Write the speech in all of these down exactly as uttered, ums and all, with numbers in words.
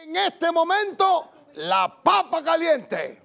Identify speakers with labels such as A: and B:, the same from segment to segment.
A: En este momento, la papa caliente.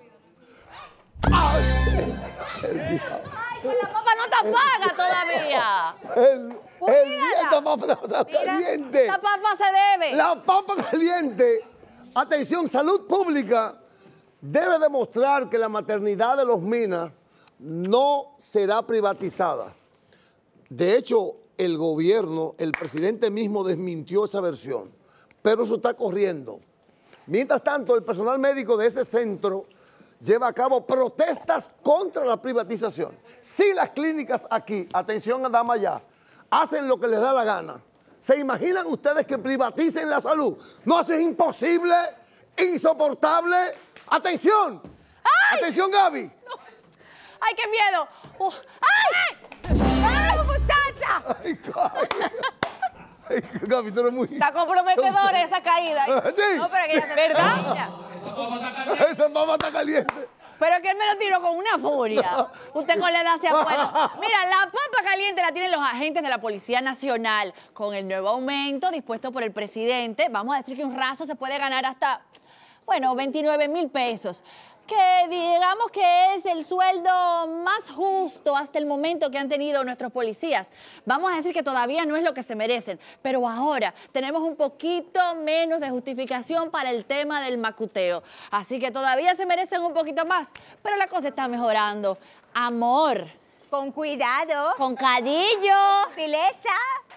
A: Ay,
B: Ay, que la papa no está paga todavía.
A: el,
B: Pues
A: el
B: mírala.
A: día esta papa está
B: Mira,
A: caliente.
B: la papa se debe.
A: La papa caliente. Atención, salud pública debe demostrar que la maternidad de los Minas no será privatizada. De hecho, el gobierno, el presidente mismo desmintió esa versión, pero eso está corriendo. Mientras tanto, el personal médico de ese centro lleva a cabo protestas contra la privatización. Si las clínicas aquí, atención a dama ya, hacen lo que les da la gana, ¿se imaginan ustedes que privaticen la salud? No, eso es imposible, insoportable. ¡Atención!
B: ¡Ay!
A: ¡Atención, Gaby!
B: No. ¡Ay, qué miedo! Uh, ¡Ay! ¡Ay, muchacha!
A: Ay, Gaby. Ay, Gaby, tú eres muy...
C: Está comprometedora esa caída.
A: Sí.
C: No, pero que ella se
B: ¿Verdad?
A: Esa papa está caliente.
B: Pero es que él me lo tiró con una furia. Usted con la edad se acuerda. Mira, la papa caliente la tienen los agentes de la Policía Nacional. Con el nuevo aumento dispuesto por el presidente, vamos a decir que un raso se puede ganar hasta, bueno, veintinueve mil pesos. Que digamos que es el sueldo más justo hasta el momento que han tenido nuestros policías. Vamos a decir que todavía no es lo que se merecen, pero ahora tenemos un poquito menos de justificación para el tema del macuteo. Así que todavía se merecen un poquito más, pero la cosa está mejorando. Amor.
C: Con cuidado.
B: Con cariño.
C: Sutileza.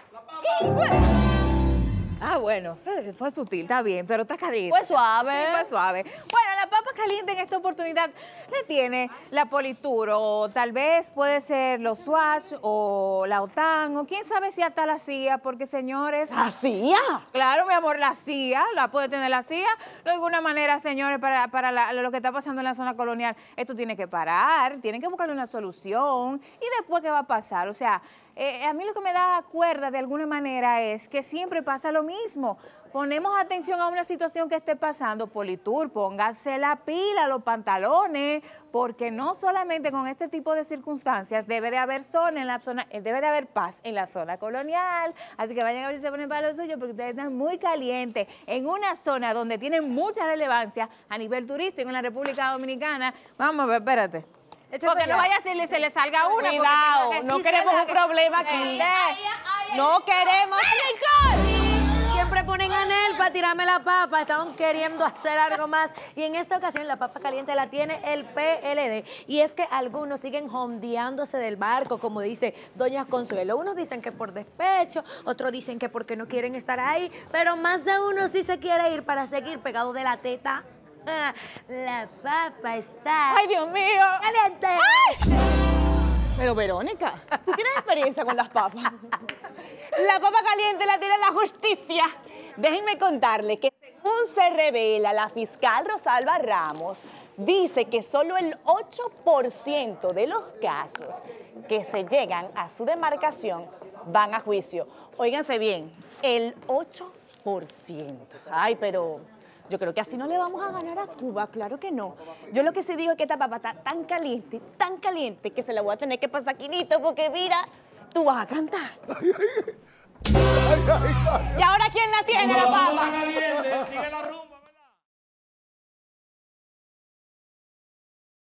C: Ah, bueno, fue sutil, está bien, pero está caliente.
B: Fue suave.
C: Sí, fue suave. Bueno, la papa caliente en esta oportunidad le tiene la Politur, o tal vez puede ser los Swatch o la OTAN, o quién sabe si hasta la C I A, porque señores...
B: ¿La C I A?
C: Claro, mi amor, la C I A, la puede tener la C I A. De alguna manera, señores, para, para la, lo que está pasando en la zona colonial, esto tiene que parar, tienen que buscarle una solución. ¿Y después qué va a pasar? O sea... Eh, a mí lo que me da cuerda de alguna manera es que siempre pasa lo mismo. Ponemos atención a una situación que esté pasando, Politur, póngase la pila, los pantalones, porque no solamente con este tipo de circunstancias debe de haber zona en la zona, debe de haber paz en la zona colonial. Así que vayan a ver si se ponen para lo suyo, porque ustedes están muy calientes en una zona donde tienen mucha relevancia a nivel turístico en la República Dominicana. Vamos a ver, espérate. Porque no vaya a ser, se le salga una.
D: Cuidado,
C: porque
D: no queremos un problema aquí. No queremos.
E: Siempre ponen a Anel para tirarme la papa, estaban queriendo hacer algo más. Y en esta ocasión la papa caliente la tiene el P L D. Y es que algunos siguen jondeándose del barco, como dice doña Consuelo. Unos dicen que por despecho, otros dicen que porque no quieren estar ahí, pero más de uno sí se quiere ir para seguir pegado de la teta. La papa está...
D: ¡Ay, Dios mío!
E: ¡Caliente!
D: ¡Ay! Pero, Verónica, ¿tú tienes experiencia con las papas? La papa caliente la tiene la justicia. Déjenme contarle que según se revela, la fiscal Rosalba Ramos dice que solo el ocho por ciento de los casos que se llegan a su demarcación van a juicio. Óiganse bien, el ocho por ciento. Ay, pero... yo creo que así no le vamos a ganar a Cuba, claro que no. Yo lo que sí digo es que esta papa está tan caliente, tan caliente, que se la voy a tener que pasar quinito, porque mira, tú vas a cantar. ¿Y ahora quién la tiene, la papa?
F: Caliente, sigue la rumba.